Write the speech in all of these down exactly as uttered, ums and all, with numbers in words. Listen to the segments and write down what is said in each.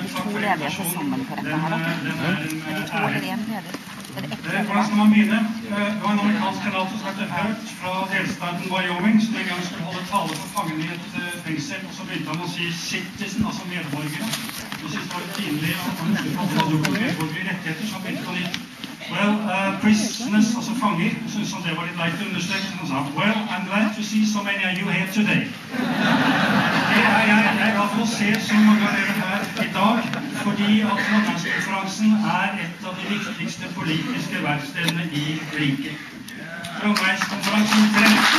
de to ledige til sammen på dette her, da? Er de to eller en leder? Er det ett leder? Hvordan skal man begynne? Det var en amerikansk senator som ble hørt fra delstaten Wyoming, som en gang skulle holde tale for fangene i et fengsel, og så begynte han å si citizen, altså medborgere. Jeg synes det var litt pinlig at han ikke hadde noen medborgerlige rettigheter, så han begynte på nytt. Well, uh, prisoners, altså fanger, jeg synes han det var litt leit å understreke, så han sa, well, I'm glad to see so many of you here today. Det er jeg, jeg er glad for å se så mange av dere her i dag, fordi at Trondheimskonferansen er et av de viktigste politiske verkstedene i riket. Trondheimskonferansen trengs.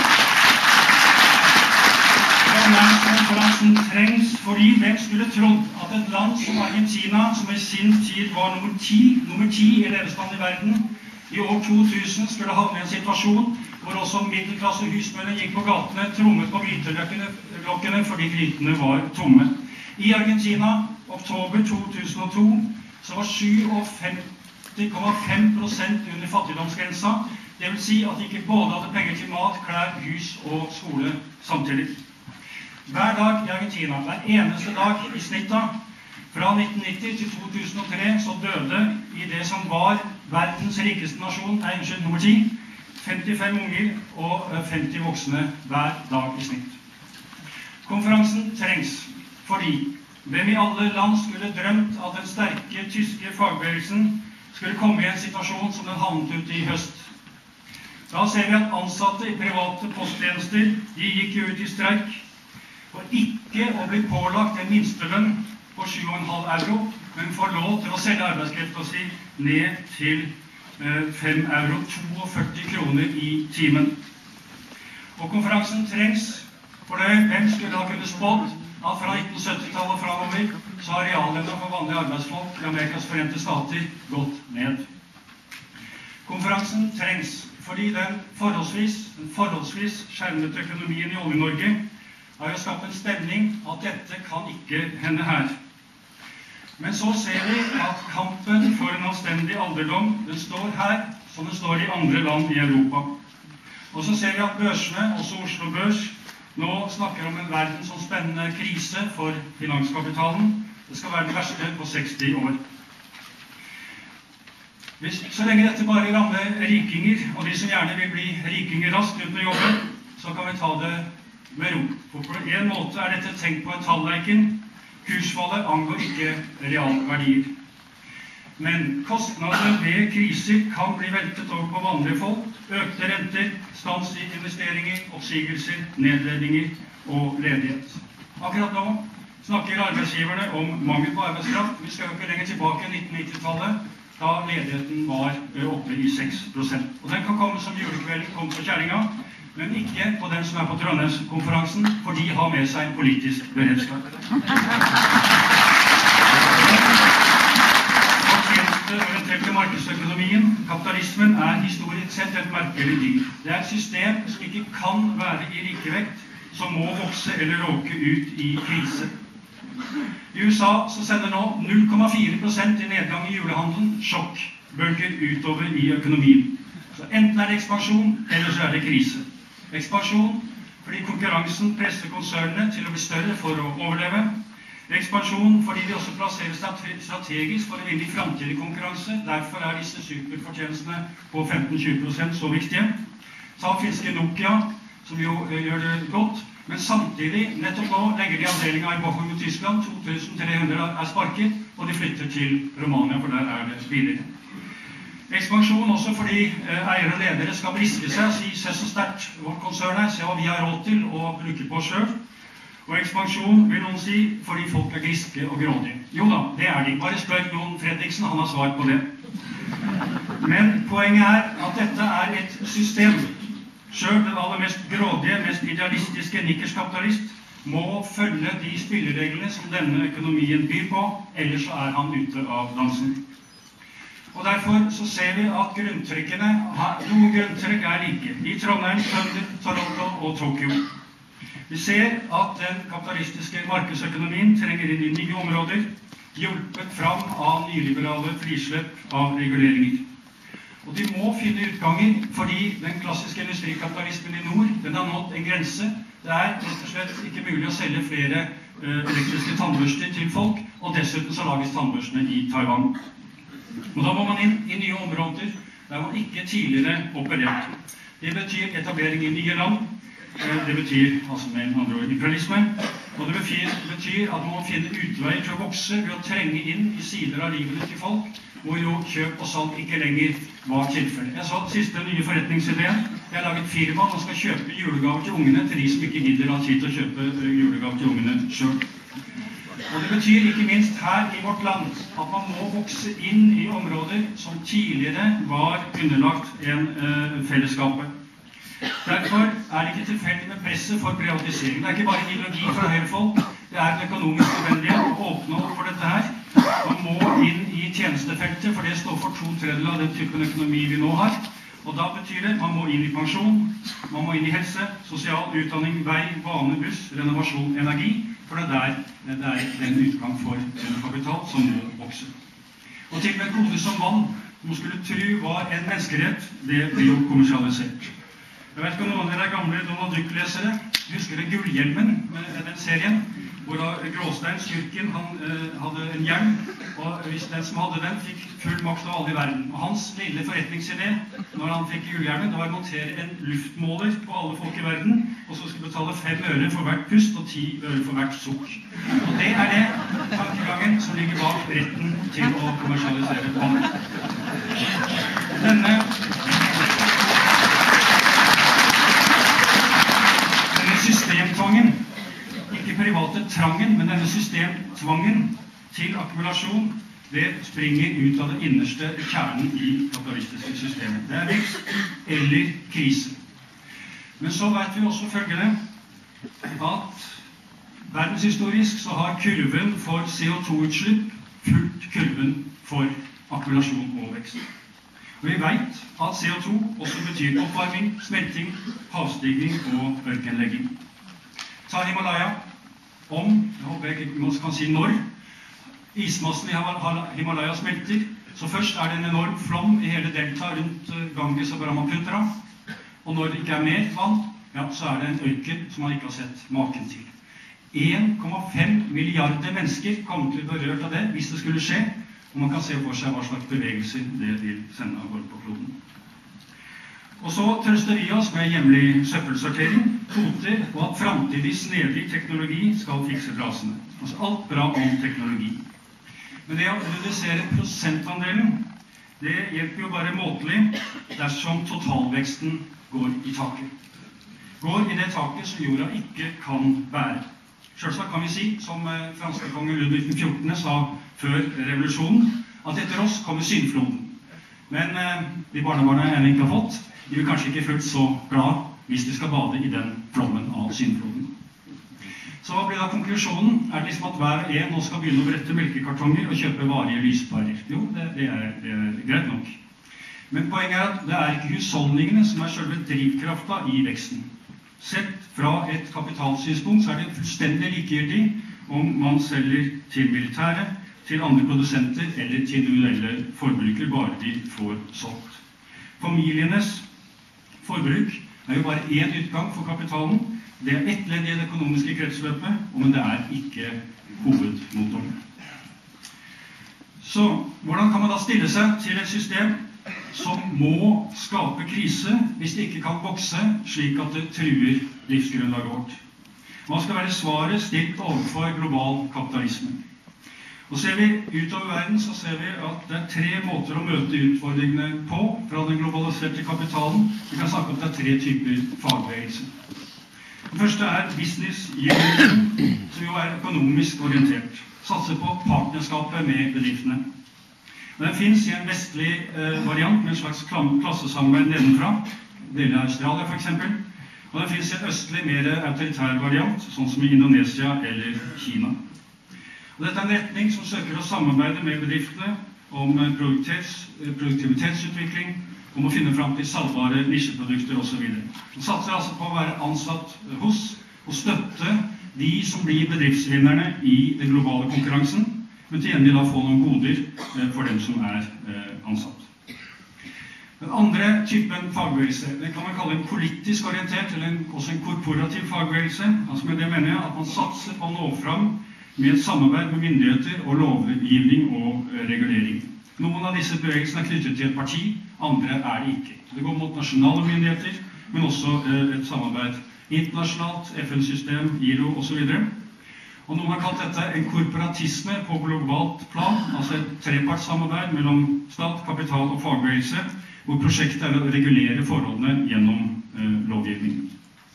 Trondheimskonferansen trengs fordi hvem skulle trodd at et land som Argentina, som i sin tid var nummer ti, nummer ti i levestand i verden, i år to tusen skulle havne i en situasjon hvor også middelklasse husmønner gikk på gatene, trommet på gryteklokkene fordi grytene var tomme. I Argentina, oktober to tusen og to, så var syttifem komma fem prosent under fattigdomsgrensa. Det vil si at de ikke både hadde penger til mat, klær, hus og skole samtidig. Hver dag i Argentina, hver eneste dag i snittet, fra nitten nitti til to tusen og tre, så døde i det som var verdens rikeste nasjon, nei, unnskyld, nummer ti, femtifem unger og femti voksne hver dag i snitt. Konferansen trengs fordi hvem i alle land skulle drømt at den sterke tyske fagbevegelsen skulle komme i en situasjon som den havnet ut i høst. Da ser vi at ansatte i private posttjenester, de gikk jo ut i streik, for ikke å bli pålagt en minstelønn på sju komma fem euro, men får lov til å selge arbeidskreften si ned til fem euro, førti kroner i timen. Og konferansen trengs, for det, hvem skulle ha kunnet spådd at fra nitten sytti-tallet og framover, så har reallønna for vanlige arbeidsfolk i Amerikas Forente Stater gått ned. Konferansen trengs, fordi den forholdsvis, den forholdsvis skjermete økonomien i Olje-Norge har jo skapt en stemning at dette kan ikke hende her. Men så ser vi at kampen for en anstendig alderdom, den står her, som den står i andre land i Europa. Og så ser vi at børsene, også Oslo Børs, nå snakker om en verdensomspennende krise for finanskapitalen. Det skal være det verste på seksti år. Hvis, så lenge dette bare rammer rikinger, og de som gjerne vil bli rikinger raskt uten å jobbe, så kan vi ta det med ro. For på en måte er dette tenkt på en tallreiken. Kursfallet angår ikke realverdier. Men kostnader ved kriser kan bli veltet over på vanlige folk. Økte renter, stans i investeringer, oppsigelser, nedledninger og ledighet. Akkurat nå snakker arbeidsgiverne om mangel på arbeidskraft. Vi skal jo ikke lenger tilbake i nitten nitti-tallet, da ledigheten var oppe i seks prosent. Og den kan komme som julekvelden kom på kjæringa, men ikke på den som er på Trondheimskonferansen, for de har med seg en politisk beredskap. Tjenesteorienterte markedsøkonomien, kapitalismen, er historisk sett et merkelig dyr. Det er et system som ikke kan være i likevekt, som må vokse eller råke ut i krise. I U S A så sender nå null komma fire prosent i nedgang i julehandelen, sjokkbølger utover i økonomien. Så enten er det ekspansjon, eller så er det krise. Ekspansjon fordi konkurransen presser konsernene til å bli større for å overleve. Ekspansjon fordi de også plasserer strategisk for å vinne i fremtidig konkurranse. Derfor er disse superfortjenestene på femten til tjue prosent så viktige. Ta finske Nokia, som jo gjør det godt, men samtidig, nettopp nå, legger de avdelinga i Bochum i Tyskland. to tusen tre hundre er sparket, og de flytter til Romania, for der er det billigere. Ekspansjon også fordi eh, eiere og ledere skal briske seg og si, se så sterkt vårt konsern er, se hva vi har råd til å bruke på selv. Og ekspansjon vil noen si fordi folk er griske og grådige. Jo da, det er de. Bare spør Jon Fredriksen, han har svar på det. Men poenget er at dette er et system. Selv den aller mest grådige, mest idealistiske nikkerskapitalist må følge de spillereglene som denne økonomien byr på, ellers så er han ute av dansen. Og derfor så ser vi at grunntrekkene, noen grunntrekk er like, i Trondheim, London, Toronto og Tokyo. Vi ser at den kapitalistiske markedsøkonomien trenger inn i nye områder, hjulpet fram av nyliberale frislepp av reguleringer. Og de må finne utganger, fordi den klassiske industrikapitalismen i nord, den har nådd en grense. Det er rett og slett ikke mulig å selge flere elektriske tannbørster til folk, og og dessuten så lages tannbørstene i Taiwan. Og da må man inn i nye områder der man ikke tidligere operert. Det betyr etablering i nye land. Det betyr altså med andre ord imperialisme. Og det betyr, betyr at man må finne utveier til å vokse ved å trenge inn i sider av livene til folk, hvor jo kjøp og salg ikke lenger var tilfellet. Jeg så siste nye forretningsideen. Jeg har laget firma og skal kjøpe julegaver til ungene til de som ikke gidder ha tid til å kjøpe julegaver til ungene selv. Og det betyr ikke minst her i vårt land at man må vokse inn i områder som tidligere var underlagt en uh, fellesskapet. Derfor er det ikke tilfeldig med presset for privatisering. Det er ikke bare en ideologi fra høyrefolk, det er en økonomisk nødvendighet å åpne opp for dette her. Man må inn i tjenestefeltet, for det står for to tredjedeler av den typen økonomi vi nå har. Og da betyr det man må inn i pensjon, man må inn i helse, sosial utdanning, vei, bane, buss, renovasjon, energi, for det er der det er den utgang for en kapital som må vokse. Og til og med gode som vann, som man skulle tro var en menneskerett, det blir jo kommersialisert. Jeg vet ikke om noen av dere er gamle Donald Duck-lesere. Husker dere Gullhjelmen, den serien? Hvor da Gråstein, skurken, han eh, hadde en hjelm, og hvis den som hadde den fikk full makt av alle i verden. Og hans lille forretningsidé, når han fikk gullhjelmen, det var å montere en luftmåler på alle folk i verden, og så skulle betale fem øre for hvert pust og ti øre for hvert sukk. Og det er det tankegangen som ligger bak retten til å kommersialisere vann. Denne systemtvangen, ikke private trangen, men denne systemtvangen til akkumulasjon, det springer ut av det innerste kjernen i kapitalistiske systemet. Det er vekst eller krise. Men så vet vi også følgende, at verdenshistorisk så har kurven for C O to utslipp fulgt kurven for akkumulasjon og vekst. Og vi vet at C O to også betyr oppvarming, smelting, havstigning og ørkenlegging. Ta Himalaya om, jeg håper jeg ikke man kan si når, ismassen i Himalaya smelter, så først er det en enorm flom i hele delta rundt Ganges og Brahmaputra, og når det ikke er mer vann, ja, så er det en ørken som man ikke har sett maken til. en komma fem milliarder mennesker kommer til å bli berørt av det, hvis det skulle skje, og man kan se for seg hva slags bevegelser det vil sende av gårde på kloden. Og så trøster vi oss med hjemlig søppelsortering, kvoter, og at fremtidig snedig teknologi skal fikse frasene. Altså alt bra om teknologi. Men det å redusere prosentandelen, det hjelper jo bare måtelig dersom totalveksten går i taket. Går i det taket som jorda ikke kan bære. Selvsagt kan vi si, som franske konge Ludvig den fjortende sa før revolusjonen, at etter oss kommer syndfloden. Men eh, de barnebarna jeg ennå ikke har fått, de vil kanskje ikke fullt så glad hvis de skal bade i den flommen av syndfloden. Så hva blir da konklusjonen? Er det liksom at hver og en nå skal begynne å brette melkekartonger og kjøpe varige lyspærer? Jo, det, det, er, det er greit nok. Men poenget er at det er ikke husholdningene som er selve drivkrafta i veksten. Sett fra et kapitalsynspunkt så er det fullstendig likegyldig om man selger til militære, til andre produsenter eller til individuelle forbrukere, bare de får solgt. Familienes forbruk er jo bare én utgang for kapitalen. Det er ett ledd i det økonomiske kretsløpet, men det er ikke hovedmotoren. Så hvordan kan man da stille seg til et system som må skape krise hvis det ikke kan vokse slik at det truer livsgrunnlaget vårt? Hva skal være svaret stilt overfor global kapitalisme? Og ser vi utover verden, så ser vi at det er tre måter å møte utfordringene på fra den globaliserte kapitalen. Vi kan snakke om at det er tre typer fagbevegelse. Den første er business unionism, som jo er økonomisk orientert. Satser på partnerskapet med bedriftene. Og den finnes i en vestlig eh, variant med en slags klassesamarbeid nedenfra, deler av Australia for eksempel. Og den finnes i en østlig, mer autoritær variant, sånn som i Indonesia eller Kina. Og dette er en retning som søker å samarbeide med bedriftene om produktivitets, produktivitetsutvikling, om å finne frem til salgbare nisjeprodukter og så videre. Den satser altså på å være ansatt hos og støtte de som blir bedriftsvinnerne i den globale konkurransen, men til gjengjeld da få noen goder for dem som er ansatt. Den andre typen fagbevegelse, den kan man kalle en politisk orientert, eller en, også en korporativ fagbevegelse. Altså med det mener jeg at man satser på å nå fram med et samarbeid med myndigheter og lovgivning og regulering. Noen av disse bevegelsene er knyttet til et parti, andre er det ikke. Det går mot nasjonale myndigheter, men også et samarbeid internasjonalt, F N-system, I L O og så videre. Og noen har kalt dette en korporatisme på globalt plan, altså et trepartssamarbeid mellom stat, kapital og fagbevegelse, hvor prosjektet er å regulere forholdene gjennom eh, lovgivning.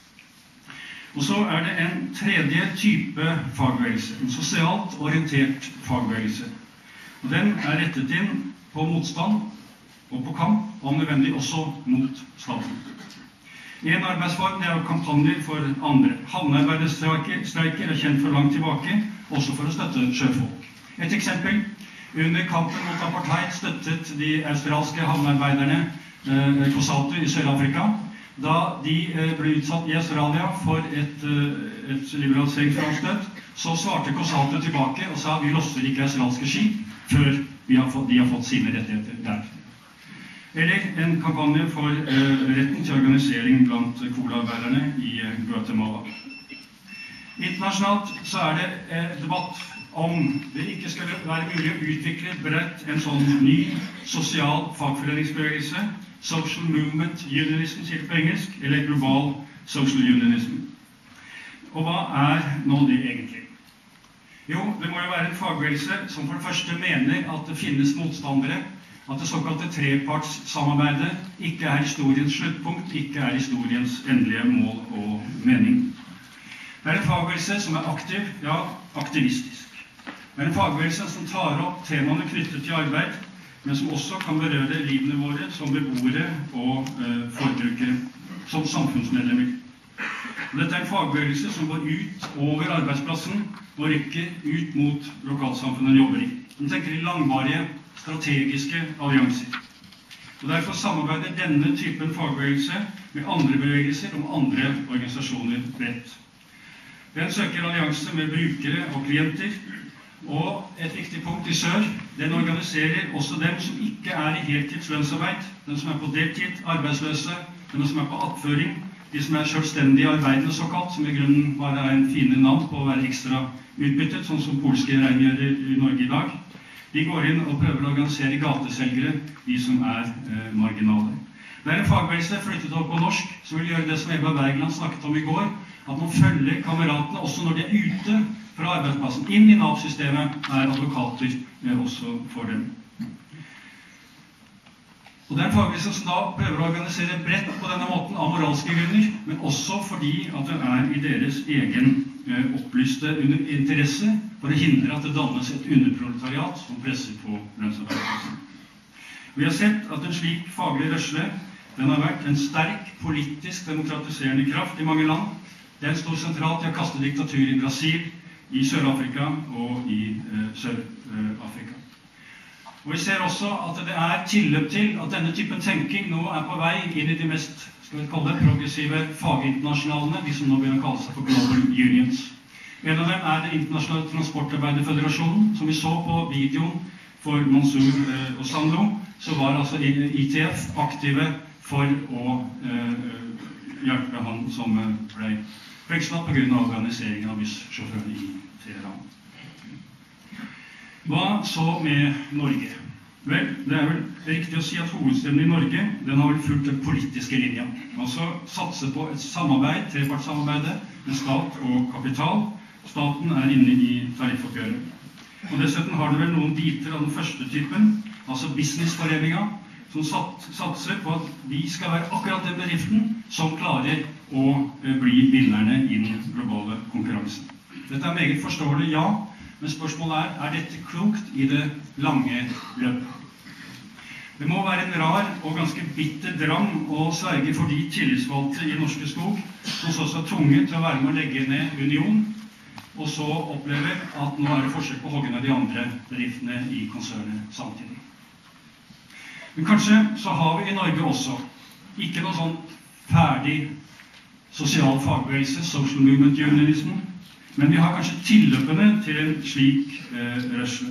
Og så er det en tredje type fagbevegelse, en sosialt orientert fagbevegelse. Og den er rettet inn på motstand og på kamp, og om nødvendig også mot staten. En arbeidsform er kampanjer for andre. Havnearbeiderstreiker er kjent for langt tilbake, også for å støtte sjøfolk. Et eksempel, under kampen mot apartheid støttet de australske havnearbeiderne eh, COSATU i Sør-Afrika. Da de eh, ble utsatt i Australia for et, eh, et liberaliseringsframstøt, så svarte COSATU tilbake og sa vi losser ikke australske skip før vi har fått, de har fått sine rettigheter der. Eller en kampanje for eh, retten til organisering blant cola-arbeiderne i eh, Guatemala. Internasjonalt så er det eh, debatt om det ikke skulle være mulig å utvikle bredt en sånn ny sosial fagforeningsbevegelse, social movement unionism sier det på engelsk, eller global social unionism. Og hva er nå det egentlig? Jo, det må jo være en fagbevegelse som for det første mener at det finnes motstandere, at det såkalte trepartssamarbeidet ikke er historiens sluttpunkt, ikke er historiens endelige mål og mening. Det er en fagbevegelse som er aktiv, ja, aktivistisk. Det er en fagbevegelse som tar opp temaene knyttet til arbeid, men som også kan berøre livene våre som beboere og eh, forbrukere, som samfunnsmedlemmer. Og dette er en fagbevegelse som går ut over arbeidsplassen og rykker ut mot lokalsamfunnet den jobber i. Den tenker i langvarige, strategiske allianser. Og derfor samarbeider denne typen fagbevegelse med andre bevegelser om andre organisasjoner bredt. Den søker allianse med brukere og klienter, og et viktig punkt i sør, den organiserer også dem som ikke er i heltidslønnsarbeid, den som er på deltid, arbeidsløse, den som er på attføring, de som er selvstendige arbeidende såkalt, som i grunnen bare er en fine navn på å være ekstra utbyttet, sånn som polske reingjørere i Norge i dag. De går inn og prøver å organisere gateselgere, de som er eh, marginale. Det er en fagbevegelse flyttet opp på norsk, som vil gjøre det som Ebba Bergland snakket om i går, at man følger kameratene også når de er ute fra arbeidsplassen. Inn i Nav-systemet er advokater eh, også for dem. Og det er en fagbevegelse som da prøver å organisere bredt på denne måten av moralske grunner, men også fordi at det er i deres egen eh, opplyste interesse for å hindre at det dannes et underproletariat som presser på lønnsarbeidelsen. Vi har sett at en slik faglig rørsle, den har vært en sterk politisk demokratiserende kraft i mange land. Den står sentralt i å kaste diktatur i Brasil, i Sør-Afrika og i eh, Sør-Afrika. Og vi ser også at det er tilløp til at denne typen tenking nå er på vei inn i de mest, skal vi kalle det, progressive faginternasjonalene, de som nå begynner å kalle seg for Global Unions. En av dem er det internasjonale transportarbeiderføderasjonen, som vi så på videoen for Mansour eh, Osanlo, så var altså I T F aktive for å eh, hjelpe han som ble fengslet på grunn av organiseringen av bussjåførene i Teheran. Hva så med Norge? Vel, det er vel riktig å si at hovedstaden i Norge, den har vel fulgt den politiske linja. Altså satse på et samarbeid, trepartssamarbeidet med stat og kapital. Staten er inne i tariffoppgjøret. Og dessuten har det vel noen biter av den første typen, altså businessforeninga, som sat, satser på at vi skal være akkurat den bedriften som klarer å eh, bli vinnerne i den globale konkurransen. Dette er meget forståelig, ja. Men spørsmålet er, er dette klokt i det lange løpet? Det må være en rar og ganske bitter dram å sverge for de tillitsvalgte i Norske Skog, som så er tvunget til å være med å legge ned Union, og så opplever at nå er det forsøk på å hogge ned de andre bedriftene i konsernet samtidig. Men kanskje så har vi i Norge også ikke noe sånn ferdig sosial fagbevegelse, social movement unionism, men vi har kanskje tilløpene til en slik eh, rørsle.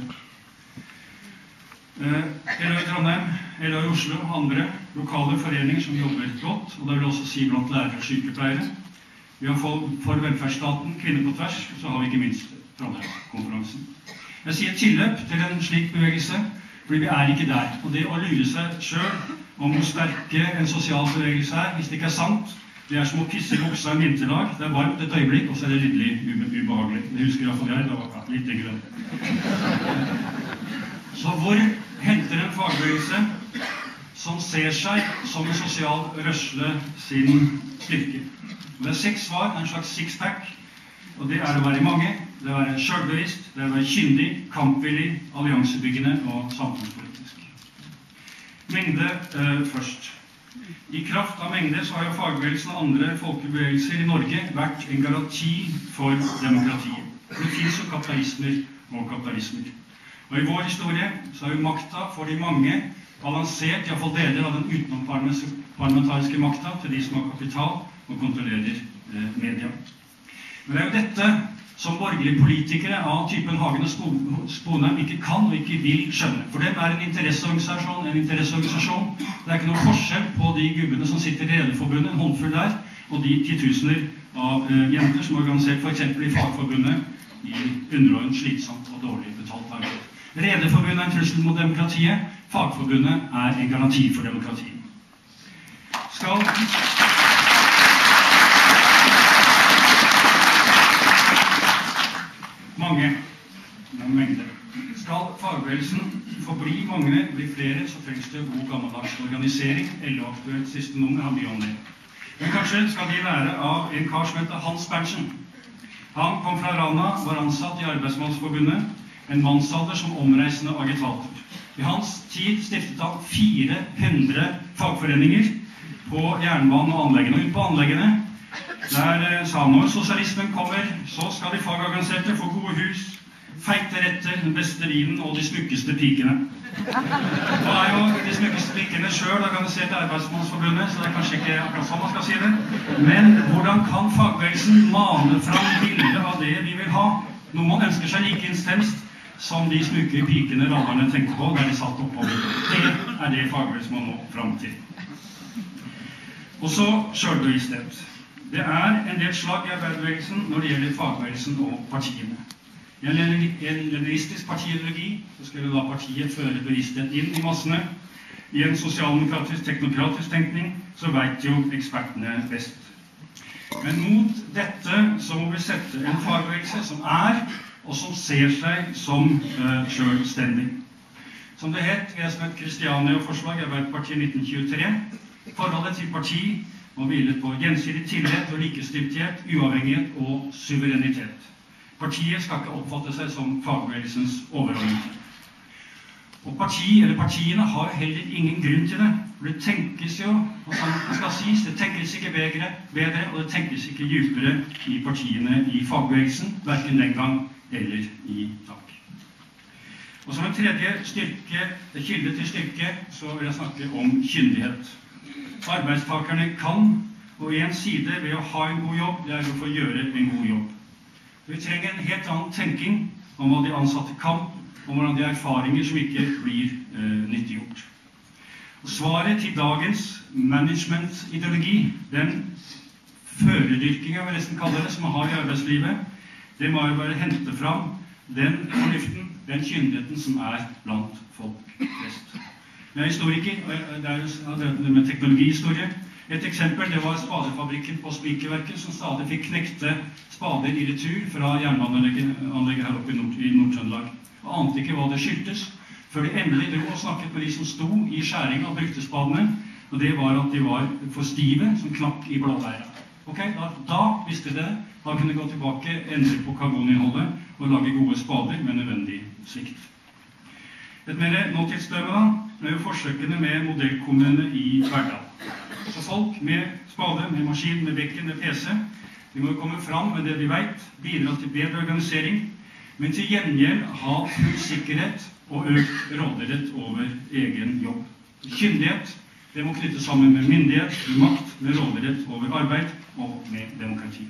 Eh, L O i Trondheim, L O i Oslo og andre lokale foreninger som jobber godt, og det vil også si blant lærere og sykepleiere. Vi har for, for velferdsstaten, kvinner på tvers, så har vi ikke minst Trondheim-konferansen. Jeg sier tilløp til en slik bevegelse, fordi vi er ikke der. Og det å lure seg selv om hvor sterke en sosial bevegelse er, hvis det ikke er sant, det er som å pisse i buksa en vinterdag. Det er varmt et øyeblikk, og så er det litt ubehagelig. Det husker jeg for jeg, det var litt grønn. Så hvor henter en fagbevegelse som ser seg som en sosial røsle sin styrke? Det er seks svar, en slags six-pack, og det er å være mange, det er å være selvbevisst, det er å være kyndig, kampvillig, alliansebyggende og samfunnspolitisk. Mengde eh, først. I kraft av mengde så har jo fagbevegelsen og andre folkebevegelser i Norge vært en garanti for demokratiet. Det finnes jo kapitalismer og kapitalismer. Og i vår historie så har jo makta for de mange balansert, i hvert fall deler av den utenomparlamentariske makta til de som har kapital og kontrollerer eh, media. Men det er jo dette som borgerlige politikere av typen Hagen og Sponheim ikke kan og ikke vil skjønne. For dem er en interesseorganisasjon en interesseorganisasjon. Det er ikke noen forskjell på de gubbene som sitter i Rederforbundet, en håndfull der, og de titusener av uh, jenter som er organisert for eksempel i Fagforbundet i underordnet, slitsomt og dårlig betalt arbeid. Rederforbundet er en trussel mot demokratiet. Fagforbundet er en garanti for demokratiet. Skal... Mange, en mengde. Skal fagbevegelsen forbli mange, bli flere, så trengs det god gammeldags organisering. L O-aktuelt siste nummer har mye om det. Men kanskje skal de lære av en kar som heter Hans Berntsen. Han kom fra Rana, var ansatt i Arbeidsmannsforbundet, en mannsalder som omreisende agitator. I hans tid stiftet han fire hundre fagforeninger på jernbanen og anleggene. Og ut på anleggene der sa han, når sosialismen kommer, så skal de fagorganiserte få gode hus, feite retter, den beste vinen og de smukkeste pikene. Nå er jo de smukkeste pikene selv organisert i Arbeidsmannsforbundet, så det er kanskje ikke akkurat sånn man skal si det. Men hvordan kan fagbevegelsen mane fram bildet av det vi vil ha? Noe man ønsker seg like intenst som de smukke pikene raderne tenkte på der de satt oppover. Det er det fagbevegelsen må nå fram til. Og så selvbevissthet. Det er en del slag i arbeiderbevegelsen når det gjelder fagbevegelsen og partiene. I en leninistisk partiideologi så skulle da partiet føre bevissthet inn i massene. I en sosialdemokratisk, teknokratisk tenkning så vet jo ekspertene best. Men mot dette så må vi sette en fagbevegelse som er, og som ser seg som uh, selvstendig. Som det het, jeg som het Kristiania-forslag i Arbeiderpartiet nitten tjuetre, forholdet til parti må hvile på gjensidig tillit og likestilthet, uavhengighet og suverenitet. Partiet skal ikke oppfatte seg som fagbevegelsens overordnede. Og parti, eller partiene har heller ingen grunn til det. For det tenkes jo, og sånn det skal sies, det tenkes ikke bedre, bedre, og det tenkes ikke dypere i partiene i fagbevegelsen, hverken den gang eller i dag. Og som en tredje styrke, kilde til styrke, så vil jeg snakke om kyndighet. Arbeidstakerne kan, og en side ved å ha en god jobb, det er å få gjøre en god jobb. Vi trenger en helt annen tenking om hva de ansatte kan, om hvordan de erfaringer som ikke blir eh, nyttiggjort. Og svaret til dagens management-ideologi, den førerdyrkingen, jeg vil nesten kalle det, som man har i arbeidslivet, det må jo bare hente fram den fornuften, den kyndigheten som er blant folk flest. Jeg er historiker, og det er jo med teknologihistorie. Et eksempel, det var spadefabrikken på Spikerverket som stadig fikk knekte spader i retur fra jernbaneanlegget her oppe i Nord-Trøndelag. Og ante ikke hva det skyldtes, før de endelig dro og snakket med de som sto i skjæringen og brukte spadene, og det var at de var for stive som knakk i bladleira. Ok, da, da visste de det. Da kunne de gå tilbake, endre på karboninnholdet og lage gode spader med nødvendig sikt. Et mer nåtidsdømme da, er jo forsøkene med modellkommunene i Verdal. Så folk med spade, med maskin, med bekken, med P C, de må komme fram med det de vet, bidra til bedre organisering, men til gjengjeld ha full sikkerhet og økt råderett over egen jobb. Kyndighet, det må knytte sammen med myndighet, med makt, med råderett over arbeid og med demokrati.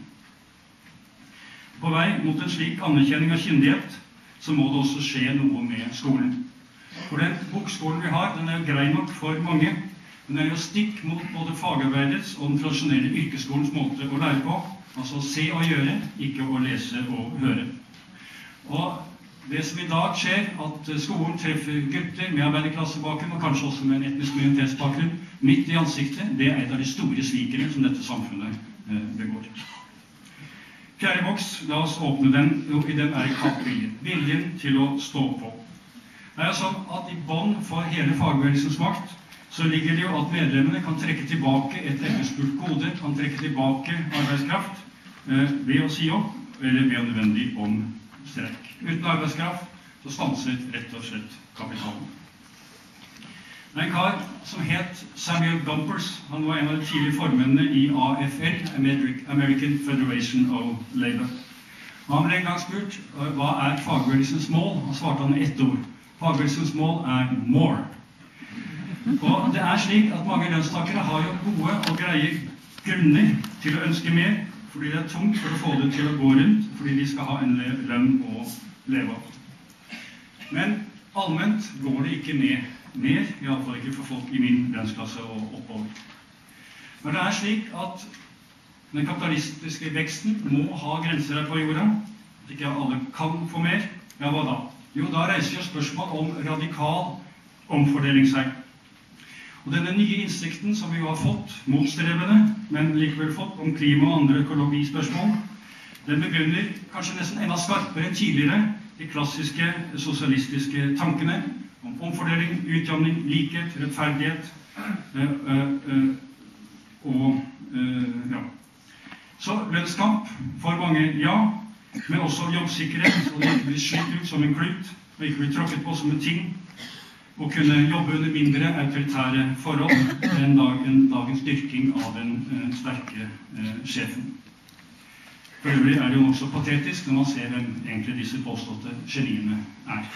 På vei mot en slik anerkjenning av kyndighet, så må det også skje noe med skolen. For den bokskolen vi har, den er jo grei nok for mange, men den er jo stikk mot både fagarbeidets og den tradisjonelle yrkesskolens måte å lære på, altså å se og gjøre, ikke å lese og høre. Og det som i dag skjer, at skolen treffer gutter med arbeiderklassebakgrunn, og kanskje også med en etnisk minoritetsbakgrunn, midt i ansiktet, det er et av de store svikene som dette samfunnet eh, begår. Fjerde boks, la oss åpne den, og i den er kappviljen. Viljen til å stå på. Det er jo sånn at i bånd for hele fagbevegelsens makt, så ligger det jo at medlemmene kan trekke tilbake et etterspurt gode, kan trekke tilbake arbeidskraft eh, ved å si opp, eller ved nødvendig om streik. Uten arbeidskraft så stanser rett og slett kapitalen. Det er en kar som het Samuel Gompers. Han var en av de tidlige formennene i A F L, American Federation of Labour. Og han ble en gang spurt hva er fagbevegelsens mål, og svarte han med ett ord. Fagbevegelsens mål er more. Og det er slik at mange lønnstakere har jo gode og greie grunner til å ønske mer, fordi det er tungt for å få det til å gå rundt, fordi de skal ha en lønn å leve av. Men allment går det ikke med mer, i alle fall ikke for folk i min lønnsklasse og oppover. Men det er slik at den kapitalistiske veksten må ha grenser her på jorda, at ikke alle kan få mer. Ja, hva da? Jo, da reiser jo spørsmål om radikal omfordeling seg. Og denne nye innsikten som vi jo har fått, motstrebende, men likevel fått, om klima og andre økologispørsmål, den begrunner kanskje nesten enda skarpere enn tidligere de klassiske sosialistiske tankene om omfordeling, utjamning, likhet, rettferdighet øh, øh, øh, og øh, ja. Så lønnskamp for mange, ja, men også jobbsikkerhet, og det ikke blir slitt ut som en klut, og ikke blir tråkket på som en ting, og kunne jobbe under mindre autoritære forhold enn dagen, dagens styrking av den uh, sterke uh, sjefen. For øvrig er det jo også patetisk når man ser hvem egentlig disse påståtte geniene er.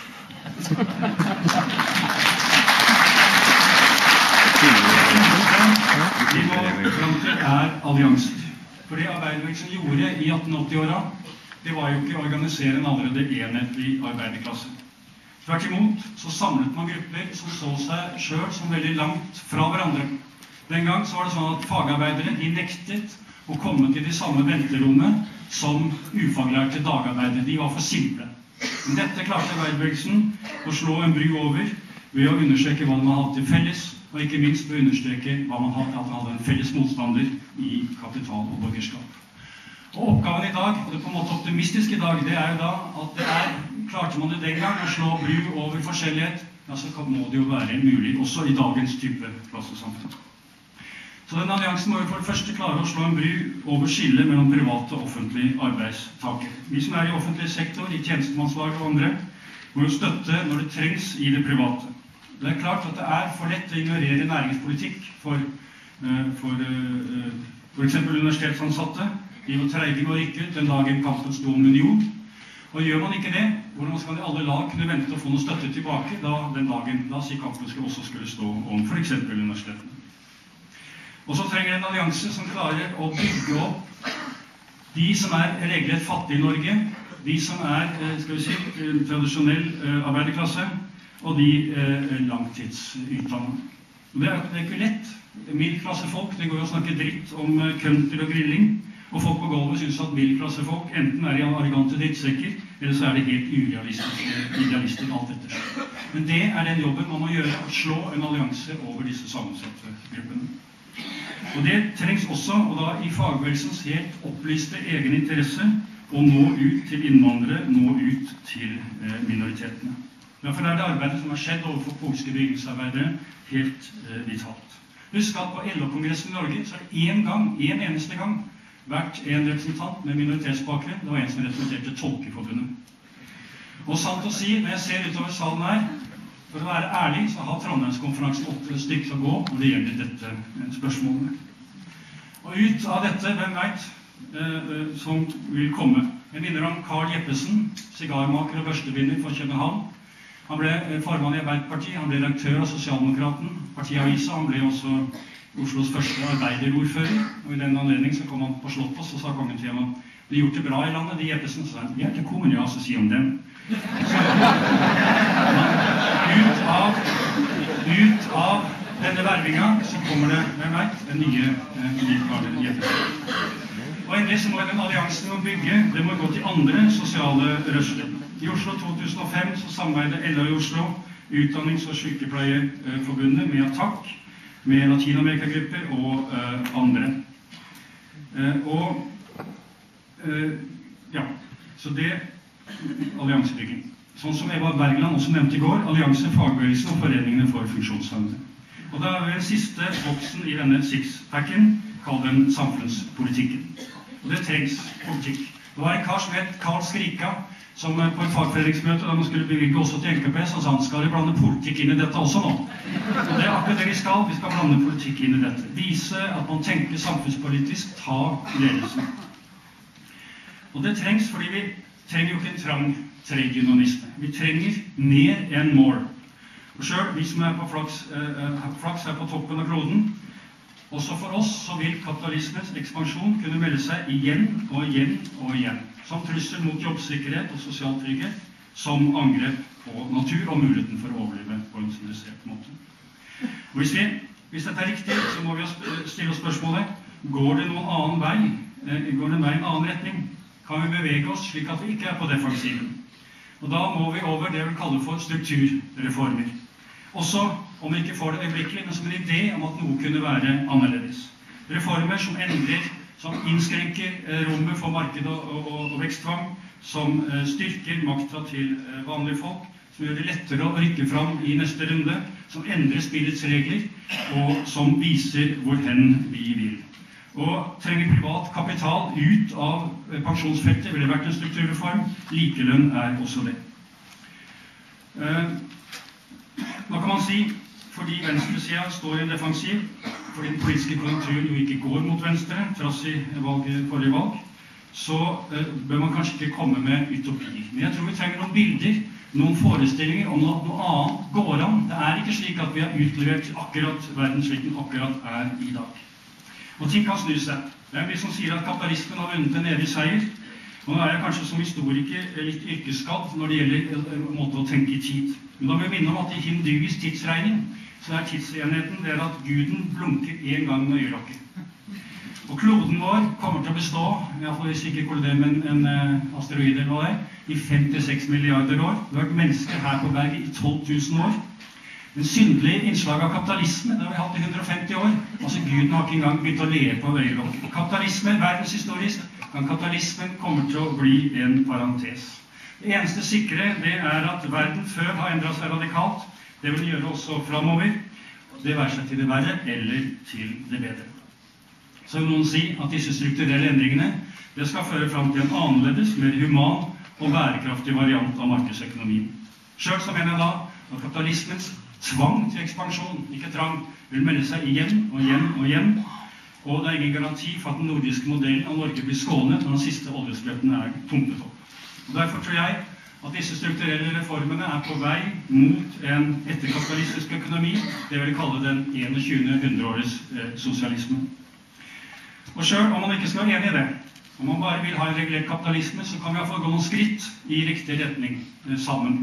De må fram til er allianser. For det arbeiderbevegelsen gjorde i atten åtti-åra, det var jo ikke å organisere en allerede enhetlig arbeiderklasse. Tvert imot så samlet man grupper som så seg selv som veldig langt fra hverandre. Den gang så var det sånn at fagarbeidere de nektet å komme til de samme venterommet som ufaglærte dagarbeidere. De var for simple. Men dette klarte arbeiderbevegelsen å slå en bru over ved å understreke hva man hadde til felles, og ikke minst ved å understreke hva man hadde, at man hadde en felles motstander i kapital og borgerskap. Og oppgaven i dag, og det på en måte optimistiske i dag, det er jo da at det er, klarte man det den gang å slå bru over forskjellighet, ja, så må det jo være mulig også i dagens type klassesamfunn. Så den alliansen må jo for det første klare å slå en bru over skille mellom private og offentlige arbeidstakere. Vi som er i offentlig sektor, i tjenestemannslag og andre, må jo støtte når det trengs i det private. Det er klart at det er for lett å ignorere næringspolitikk for, for, for eksempel universitetsansatte. De var treige med å rykke ut den dagen kampen sto om union. Og gjør man ikke det, hvordan skal de alle lag kunne vente å få noe støtte tilbake da den dagen da sier kampen skulle også skulle stå om for eksempel universitetene. Og så trenger en allianse som klarer å bygge opp de som er regelrett fattige i Norge, de som er, skal vi si, tradisjonell arbeiderklasse, og de langtidsutdannede. Det er, det er ikke lett. Middelklassefolk, det går jo å snakke dritt om country og grilling, og folk på gulvet synes at middelklassefolk enten er i arrogante drittsekker, eller så er det helt urealistiske idealister alt etter. Men det er den jobben man må gjøre, å slå en allianse over disse sammensatte gruppene. Og det trengs også, og da i fagbevegelsens helt opplyste egen interesse, å nå ut til innvandrere, nå ut til eh, minoritetene. Derfor er det arbeidet som har skjedd overfor polske bygningsarbeidere helt eh, vitalt. Husk at på L O-kongressen i Norge så er det en gang, en eneste gang, vært en representant med minoritetsbakgrunn. Det var en som representerte Tolkeforbundet. Og sant å si, når jeg ser utover salen her, for å være ærlig, så har Trondheimskonferansen åtte stykker å gå når det gjelder dette spørsmålet. Og ut av dette, hvem vet, eh, som vil komme. Jeg minner om Carl Jeppesen, sigarmaker og børstebinder for København. Han ble formann i Arbeiderpartiet, han ble redaktør av Sosialdemokraten, partiavisa, han ble også Oslos første arbeiderordfører, og i den anledning så kom han på Slottet, og så sa kongen til ham, de har gjort det bra i landet, de Jeppesen, så sa han, vi er til kommen, ja, så si om dem. Så, ut av, ut av denne vervinga, så kommer det, hvem vet, en nye, nye Carl Jeppesen. Og endelig så må den alliansen å bygge, det må gå til andre sosiale røster. I Oslo to tusen og fem så samarbeidet L A i Oslo, Utdannings- og sykepleieforbundet med ATTAC, med Latinamerikagrupper og uh, andre. Uh, og uh, ja, så det alliansebygging. Sånn som Eva Bergland også nevnte i går, Allianse, Fagbevegelsen og Foreningene for funksjonshemmede. Og da er vi den siste boksen i denne six-packen, kall den samfunnspolitikken. Og det trengs politikk. Det var en kar som het Karl Skrika, som på et fagforeningsmøte, da man skulle bevilge også til N K P, så sa han, skal vi blande politikk inn i dette også nå? Og det er akkurat det vi skal, vi skal blande politikk inn i dette. Vise at man tenker samfunnspolitisk, ta ledelsen. Og det trengs fordi vi trenger jo ikke en trang trade-unioniste. Vi trenger mer enn mål. Og selv vi som er på flaks, eh, flaks er på toppen av kloden, også for oss så vil kapitalismens ekspansjon kunne melde seg igjen og igjen og igjen. Som trussel mot jobbsikkerhet og sosial trygghet, som angrep på natur og muligheten for å overleve på en sivilisert måte. Og hvis, vi, hvis dette er riktig, så må vi stille oss spørsmålet, går det noen annen vei? Eh, går det en vei i en annen retning? Kan vi bevege oss slik at vi ikke er på defensiven? Og da må vi over det vi kaller for strukturreformer. Også om vi ikke får det øyeblikkelig, men som en idé om at noe kunne være annerledes. Reformer som endrer, som innskrenker rommet for marked og, og, og veksttvang, som uh, styrker makta til uh, vanlige folk, som gjør det lettere å rykke fram i neste runde, som endrer spillets regler, og som viser hvor hen vi vil. Og trenger privat kapital ut av uh, pensjonsfeltet, ville vært en strukturreform. Likelønn er også det. Uh, Nå kan man si, fordi venstresiden står i en defensiv, fordi den politiske konjunkturen jo ikke går mot venstre, trass i valget, forrige valg, så uh, bør man kanskje ikke komme med utopier. Men jeg tror vi trenger noen bilder, noen forestillinger om at noe annet går an. Det er ikke slik at vi har utlevert akkurat verden slik den akkurat er i dag. Og ting kan snu seg. Det er vi som sier at kapitalismen har vunnet en evig seier. Og nå er jeg kanskje som historiker litt yrkesskadd når det gjelder en måte å tenke i tid. Men da vil jeg minne om at i hinduisk tidsregning så er tidsenheten det at guden blunker en gang med øyelokket. Og kloden vår kommer til å bestå, i hvert fall hvis ikke kolliderer med en, en asteroide eller hva det er, i fem til seks milliarder år. Det har vært mennesker her på berget i tolv tusen år. En syndelig innslag av kapitalisme, det har vi hatt i hundre og femti år. Altså guden har ikke engang begynt å leve på øyelokket. Kapitalisme, verdenshistorisk, kan kapitalismen kommer til å bli en parentes. Det eneste sikre det er at verden før har endret seg radikalt. Det vil gjøre også fremover. Det være seg til det verre eller til det bedre. Så vil noen si at disse strukturelle endringene det skal føre frem til en annerledes, mer human og bærekraftig variant av markedsøkonomien. Selv så mener jeg da at kapitalismens tvang til ekspansjon, ikke trang, vil melde seg igjen og igjen og igjen. Og det er ingen garanti for at den nordiske modellen av Norge blir skånet når den siste oljesprøyten er pumpet opp. Og derfor tror jeg at disse strukturelle reformene er på vei mot en etterkapitalistisk økonomi, det vil jeg kalle den enogtyvende hundreårets eh, sosialisme. Og selv om man ikke skal være enig i det, om man bare vil ha en regulert kapitalisme, så kan vi i hvert fall gå noen skritt i riktig retning eh, sammen.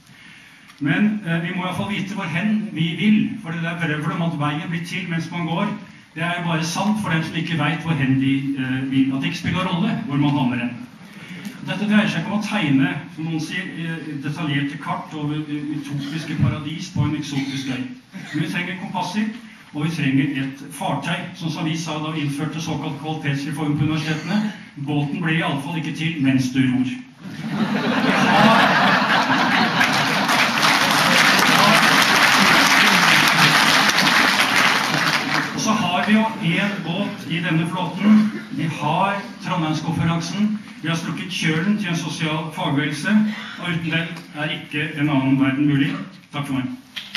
Men eh, vi må i hvert fall vite hvor hen vi vil, for det der brøvlet om at veien blir til mens man går, det er jo bare sant for dem som ikke vet hvor hen de eh, vil, at det ikke spiller rolle hvor man havner hen. Dette dreier seg ikke om å tegne, som noen sier, detaljerte kart over utopiske paradis på en eksotisk øy. Men vi trenger kompasser, og vi trenger et fartøy, som som vi sa da vi innførte såkalt kvalitetsreform på universitetene. Båten blir i alle fall ikke til mens du ror. Og så har vi jo en båt i denne flåten. Vi har Trondheimskonferansen. Vi har strukket kjølen til en sosial fagbevegelse, og uten den er ikke en annen verden mulig. Takk for meg.